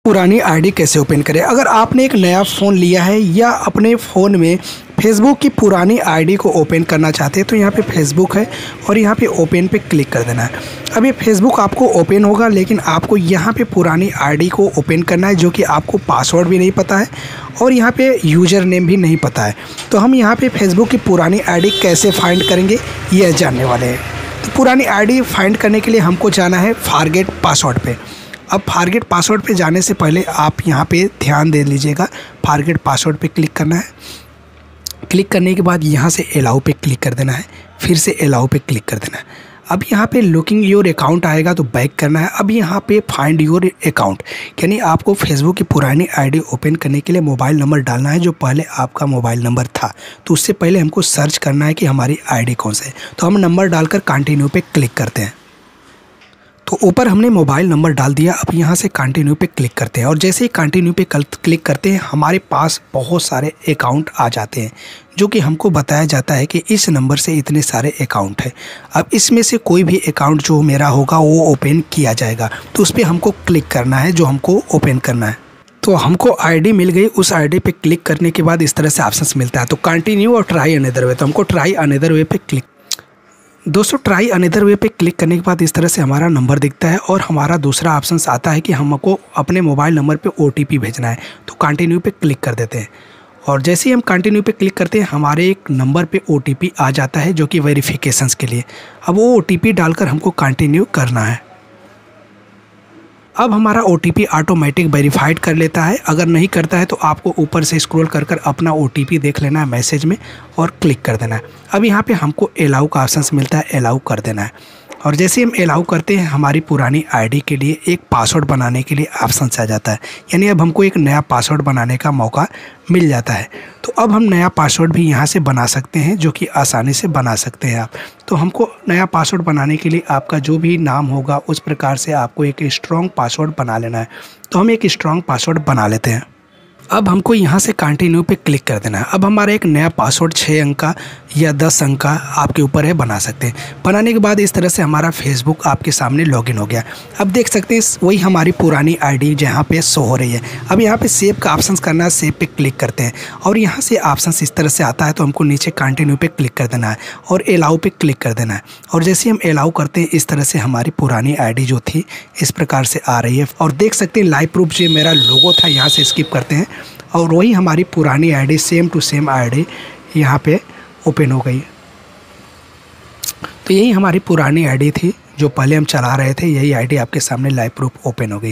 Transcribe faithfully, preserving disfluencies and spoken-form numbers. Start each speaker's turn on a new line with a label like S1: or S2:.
S1: पुरानी आईडी कैसे ओपन करें। अगर आपने एक नया फ़ोन लिया है या अपने फ़ोन में फेसबुक की पुरानी आईडी को ओपन करना चाहते हैं तो यहाँ पे फेसबुक है और यहाँ पे ओपन पे क्लिक कर देना है। अब ये फेसबुक आपको ओपन होगा, लेकिन आपको यहाँ पे पुरानी आईडी को ओपन करना है जो कि आपको पासवर्ड भी नहीं पता है और यहाँ पे यूज़र नेम भी नहीं पता है। तो हम यहाँ पे फेसबुक की पुरानी आईडी कैसे फाइंड करेंगे ये जानने वाले हैं। तो पुरानी आईडी फाइंड करने के लिए हमको जाना है फॉरगेट पासवर्ड पे। अब फॉरगेट पासवर्ड पे जाने से पहले आप यहाँ पे ध्यान दे लीजिएगा, फॉरगेट पासवर्ड पे क्लिक करना है। क्लिक करने के बाद यहाँ से अलाउ पे क्लिक कर देना है, फिर से अलाउ पे क्लिक कर देना है। अब यहाँ पे लुकिंग योर अकाउंट आएगा तो बैक करना है। अब यहाँ पे फाइंड योर अकाउंट, यानी आपको फेसबुक की पुरानी आईडी ओपन करने के लिए मोबाइल नंबर डालना है जो पहले आपका मोबाइल नंबर था। तो उससे पहले हमको सर्च करना है कि हमारी आईडी कौन सा है। तो हम नंबर डालकर कंटिन्यू पे क्लिक करते हैं। तो ऊपर हमने मोबाइल नंबर डाल दिया। अब यहाँ से कंटिन्यू पे क्लिक करते हैं और जैसे ही कंटिन्यू पे क्लिक करते हैं हमारे पास बहुत सारे अकाउंट आ जाते हैं जो कि हमको बताया जाता है कि इस नंबर से इतने सारे अकाउंट हैं। अब इसमें से कोई भी अकाउंट जो मेरा होगा वो ओपन किया जाएगा, तो उस पर हमको क्लिक करना है जो हमको ओपन करना है। तो हमको आईडी मिल गई। उस आईडी पे क्लिक करने के बाद इस तरह से ऑप्शंस मिलता है, तो कंटिन्यू और ट्राई अनदर वे। तो हमको ट्राई अनदर वे पे क्लिक दोस्तों ट्राई अनदर वे पे क्लिक करने के बाद इस तरह से हमारा नंबर दिखता है और हमारा दूसरा ऑप्शन आता है कि हमको अपने मोबाइल नंबर पे ओटीपी भेजना है। तो कंटिन्यू पे क्लिक कर देते हैं और जैसे ही हम कंटिन्यू पे क्लिक करते हैं हमारे एक नंबर पे ओटीपी आ जाता है जो कि वेरिफिकेशंस के लिए। अब वो ओटीपी डालकर हमको कंटिन्यू करना है। अब हमारा ओटीपी ऑटोमेटिक वेरीफाइड कर लेता है। अगर नहीं करता है तो आपको ऊपर से स्क्रॉल कर कर अपना ओटीपी देख लेना है मैसेज में और क्लिक कर देना है। अब यहाँ पे हमको अलाउ का ऑप्शन मिलता है, अलाउ कर देना है। और जैसे हम अलाउ करते हैं हमारी पुरानी आईडी के लिए एक पासवर्ड बनाने के लिए ऑप्शन आ जाता है, यानी अब हमको एक नया पासवर्ड बनाने का मौका मिल जाता है। तो अब हम नया पासवर्ड भी यहाँ से बना सकते हैं जो कि आसानी से बना सकते हैं आप। तो हमको नया पासवर्ड बनाने के लिए आपका जो भी नाम होगा उस प्रकार से आपको एक स्ट्रॉन्ग पासवर्ड बना लेना है। तो हम एक स्ट्रॉन्ग पासवर्ड बना लेते हैं। अब हमको यहाँ से कंटिन्यू पे क्लिक कर देना है। अब हमारा एक नया पासवर्ड छः अंक का या दस अंक का आपके ऊपर है, बना सकते हैं। बनाने के बाद इस तरह से हमारा फेसबुक आपके सामने लॉगिन हो गया। अब देख सकते हैं वही हमारी पुरानी आईडी जहाँ पे शो हो रही है। अब यहाँ पे सेव का ऑप्शन करना है, सेव पे क्लिक करते हैं और यहाँ से ऑप्शन इस तरह से आता है। तो हमको नीचे कंटिन्यू पे क्लिक कर देना है और अलाउ पे क्लिक कर देना है। और जैसे हम अलाउ करते हैं इस तरह से हमारी पुरानी आईडी जो थी इस प्रकार से आ रही है। और देख सकते हैं लाइव प्रूफ जो मेरा लोगो था यहाँ से स्किप करते हैं और वही हमारी पुरानी ID same to same ID यहाँ पे ओपन हो गई। तो यही हमारी पुरानी आईडी थी जो पहले हम चला रहे थे, यही आईडी आपके सामने लाइव प्रूफ ओपन हो गई।